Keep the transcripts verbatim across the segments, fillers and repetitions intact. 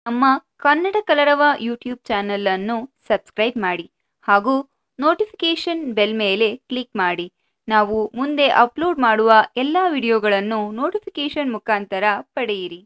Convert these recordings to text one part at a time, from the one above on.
ನಮ್ಮ ಕನ್ನಡ ಕಲರವ YouTube channel ಅನ್ನು ಸಬ್ಸ್ಕ್ರೈಬ್ ಮಾಡಿ ಹಾಗೂ ನೋಟಿಫಿಕೇಶನ್ ಬೆಲ್ ಮೇಲೆ ಕ್ಲಿಕ್ ಮಾಡಿ. ನಾವು ಮುಂದೆ ಅಪ್ಲೋಡ್ ಮಾಡುವ ಎಲ್ಲ ವಿಡಿಯೋಗಳನ್ನು ನೋಟಿಫಿಕೇಶನ್ ಮುಖಾಂತರ ಪಡೆಯಿರಿ.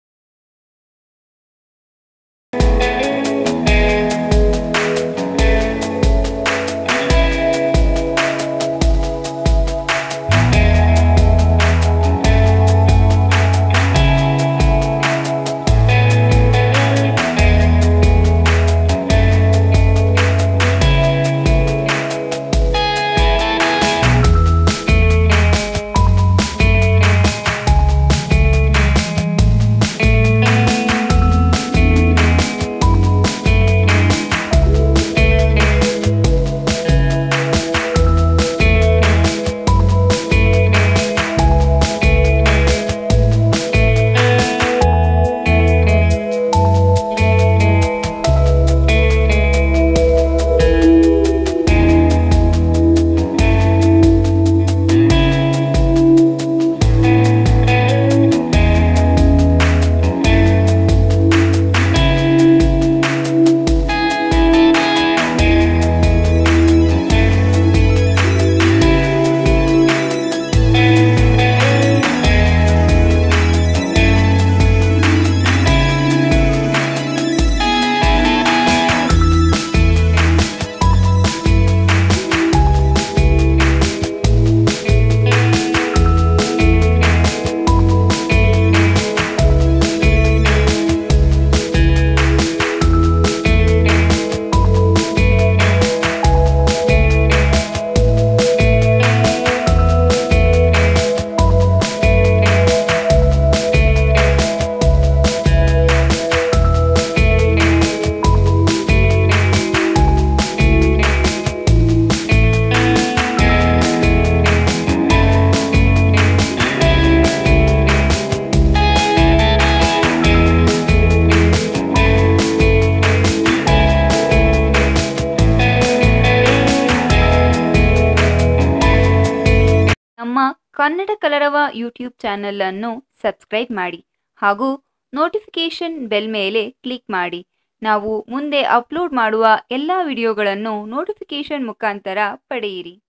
ನಮ್ಮ ಕನ್ನಡ ಕಲರವ ಯೂಟ್ಯೂಬ್ ಚಾನೆಲ್ ಅನ್ನು ಸಬ್ಸ್ಕ್ರೈಬ್ ಮಾಡಿ ಹಾಗೂ ನೋಟಿಫಿಕೇಶನ್ ಬೆಲ್ ಮೇಲೆ ಕ್ಲಿಕ್ ಮಾಡಿ. ನಾವು ಮುಂದೆ ಅಪ್ಲೋಡ್ ಮಾಡುವ ಎಲ್ಲ ವಿಡಿಯೋಗಳನ್ನು ನೋಟಿಫಿಕೇಶನ್ ಮುಖಾಂತರ ಪಡೆಯಿರಿ.